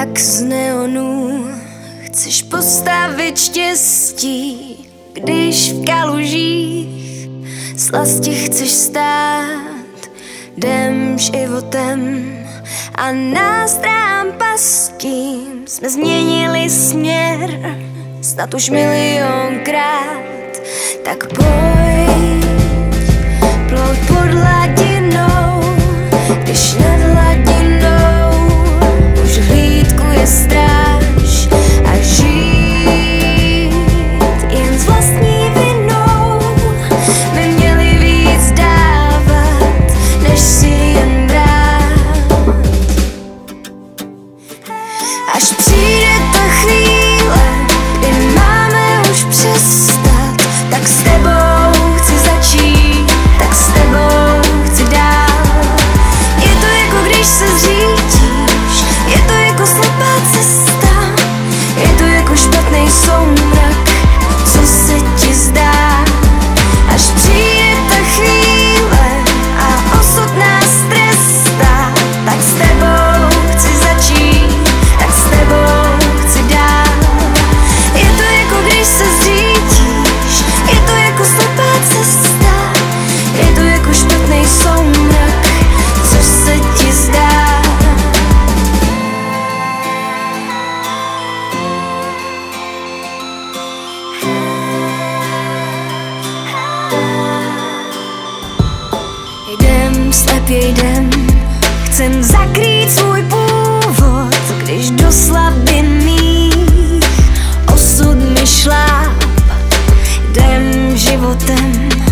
jak z neonů. Chceš postavit štěstí, když v kalužích slasti chceš stát. Jdem životem a nástrám pastím jsme změnili směr snad už milionkrát. Tak pojď, plout pod hladinou, když nad hladinou už hlídku je stráž a žít jen s vlastní vinou by měli víc dávat, než si jen brát. Až přijde ta chvíle, kdy máme už přestat, tak s tebou chci začít, tak s tebou chci dál. Je to jako když se zřítíš, je to jako slepá cesta, je to jako špatný soumrak, co se ti zdá. Až přijde ta chvíle a osud nás trestá, tak s tebou chci začít, tak s tebou chci dál. Je to jako když se zřítíš, je to jako slepá cesta, je to jako špatný soumrak, co se ti zdá. Jdem, slepě jdem, chcem zakrýt svůj původ, když do slabiny osud mi šláp. Jdem životem